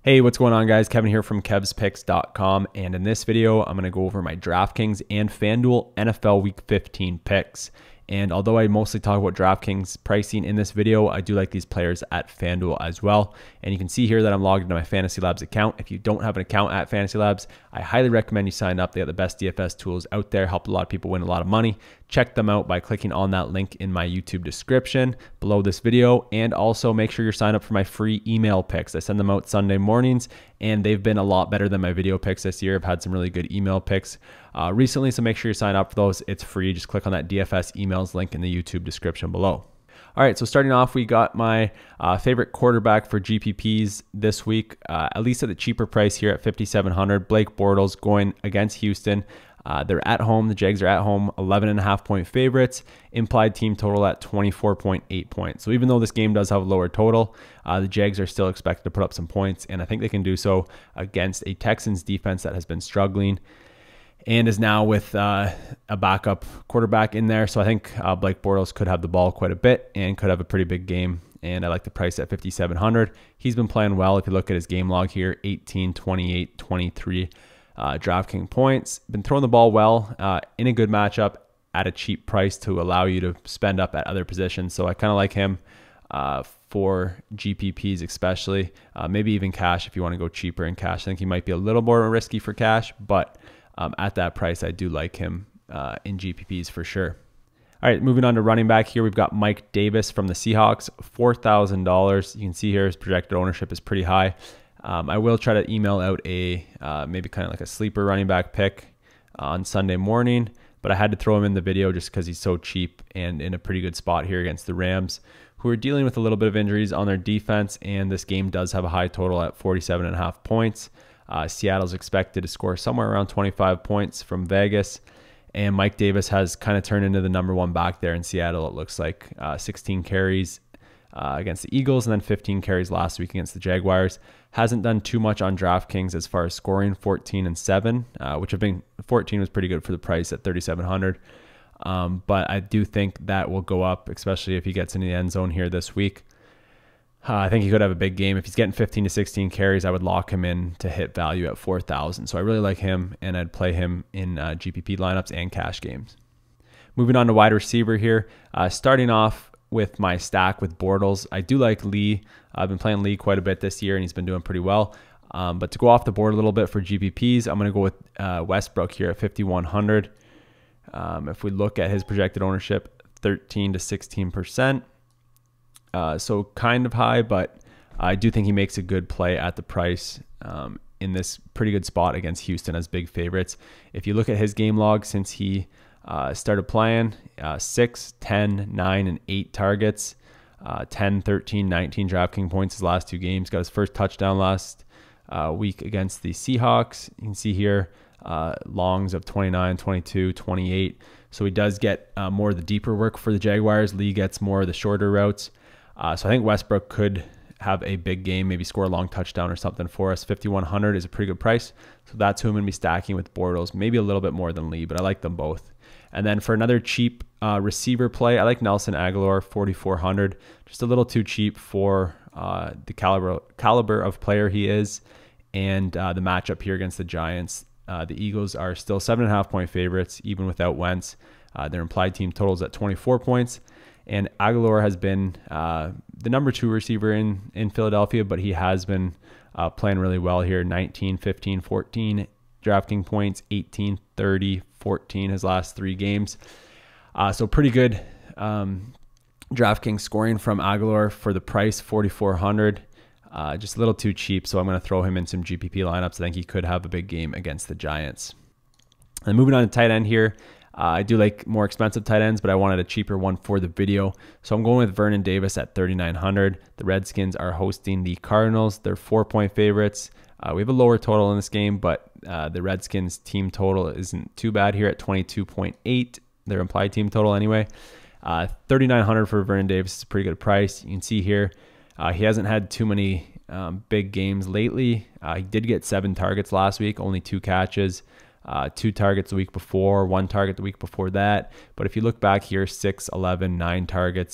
Hey, what's going on, guys? Kevin here from kevspicks.com, and in this video, I'm going to go over my DraftKings and FanDuel NFL Week 15 picks. And although I mostly talk about DraftKings pricing in this video, I do like these players at FanDuel as well. And you can see here that I'm logged into my Fantasy Labs account. If you don't have an account at Fantasy Labs, I highly recommend you sign up. They have the best DFS tools out there, help a lot of people win a lot of money. Check them out by clicking on that link in my YouTube description below this video. And also make sure you're signed up for my free email picks. I send them out Sunday mornings, and they've been a lot better than my video picks this year. I've had some really good email picks recently, so make sure you sign up for those. It's free. Just click on that DFS emails link in the YouTube description below. All right, so starting off, we got my favorite quarterback for GPPs this week, at least at the cheaper price here at $5,700. Blake Bortles going against Houston. They're at home. The Jags are at home, 11.5-point favorites. Implied team total at 24.8 points. So even though this game does have a lower total, the Jags are still expected to put up some points, and I think they can do so against a Texans defense that has been struggling and is now with a backup quarterback in there. So I think Blake Bortles could have the ball quite a bit and could have a pretty big game. And I like the price at $5,700. He's been playing well. If you look at his game log here, 18, 28, 23 DraftKings points. Been throwing the ball well in a good matchup at a cheap price to allow you to spend up at other positions. So I kind of like him for GPPs especially. Maybe even cash if you want to go cheaper in cash. I think he might be a little more risky for cash, but at that price, I do like him in GPPs for sure. All right, moving on to running back here, we've got Mike Davis from the Seahawks, $4,000. You can see here his projected ownership is pretty high. I will try to email out a maybe kind of like a sleeper running back pick on Sunday morning, but I had to throw him in the video just because he's so cheap and in a pretty good spot here against the Rams, who are dealing with a little bit of injuries on their defense, and this game does have a high total at 47.5 points. Seattle's expected to score somewhere around 25 points from Vegas, and Mike Davis has kind of turned into the #1 back there in Seattle. It looks like 16 carries against the Eagles and then 15 carries last week against the Jaguars. Hasn't done too much on DraftKings as far as scoring, 14 and 7, which have been 14 was pretty good for the price at $3,700. But I do think that will go up, especially if he gets into the end zone here this week. I think he could have a big game. If he's getting 15 to 16 carries, I would lock him in to hit value at 4,000. So I really like him, and I'd play him in GPP lineups and cash games. Moving on to wide receiver here. Starting off with my stack with Bortles. I do like Lee. I've been playing Lee quite a bit this year, and he's been doing pretty well. But to go off the board a little bit for GPPs, I'm going to go with Westbrook here at $5,100. If we look at his projected ownership, 13 to 16%. So kind of high, but I do think he makes a good play at the price in this pretty good spot against Houston as big favorites. If you look at his game log since he started playing, 6, 10, 9, and 8 targets, 10, 13, 19 DraftKings points his last 2 games. Got his first touchdown last week against the Seahawks. You can see here longs of 29, 22, 28. So he does get more of the deeper work for the Jaguars. Lee gets more of the shorter routes. So I think Westbrook could have a big game, maybe score a long touchdown or something for us. $5,100 is a pretty good price. So that's who I'm going to be stacking with Bortles, maybe a little bit more than Lee, but I like them both. And then for another cheap receiver play, I like Nelson Aguilar, $4,400. Just a little too cheap for the caliber of player he is, and the matchup here against the Giants. The Eagles are still 7.5-point favorites, even without Wentz. Their implied team totals at 24 points. And Aguilar has been the #2 receiver in Philadelphia, but he has been playing really well here. 19, 15, 14 DraftKings points, 18, 30, 14 his last 3 games. So pretty good DraftKings scoring from Aguilar for the price, $4,400. Just a little too cheap, so I'm going to throw him in some GPP lineups. I think he could have a big game against the Giants. And moving on to tight end here. I do like more expensive tight ends, but I wanted a cheaper one for the video. So I'm going with Vernon Davis at $3,900. The Redskins are hosting the Cardinals. They're 4-point favorites. We have a lower total in this game, but the Redskins team total isn't too bad here at 22.8. Their implied team total anyway. $3,900 for Vernon Davis is a pretty good price. You can see here he hasn't had too many big games lately. He did get 7 targets last week, only 2 catches. 2 targets the week before, 1 target the week before that. But if you look back here, 6, 11, 9 targets.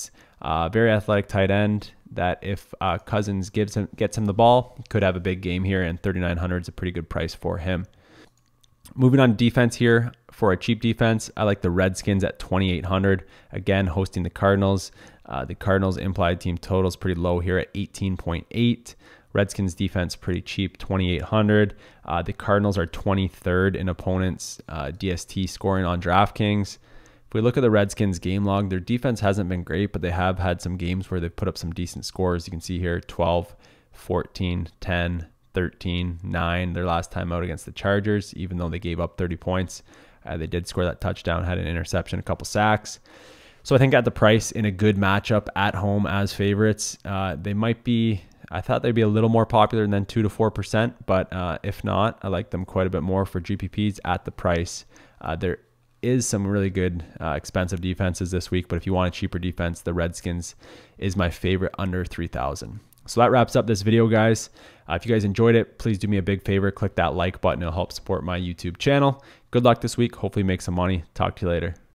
Very athletic tight end that if Cousins gets him the ball, could have a big game here, and 3,900 is a pretty good price for him. Moving on to defense here. For a cheap defense, I like the Redskins at 2,800. Again, hosting the Cardinals. The Cardinals implied team total is pretty low here at 18.8. Redskins defense pretty cheap, 2,800. The Cardinals are 23rd in opponents' DST scoring on DraftKings. If we look at the Redskins game log, their defense hasn't been great, but they have had some games where they've put up some decent scores. You can see here 12, 14, 10, 13, 9 their last time out against the Chargers, even though they gave up 30 points. They did score that touchdown, had an interception, a couple sacks. So I think at the price in a good matchup at home as favorites, they might be, I thought they'd be a little more popular than 2 to 4%, but if not, I like them quite a bit more for GPPs at the price. There is some really good expensive defenses this week, but if you want a cheaper defense, the Redskins is my favorite under 3,000. So that wraps up this video, guys. If you guys enjoyed it, please do me a big favor. Click that like button. It'll help support my YouTube channel. Good luck this week. Hopefully make some money. Talk to you later.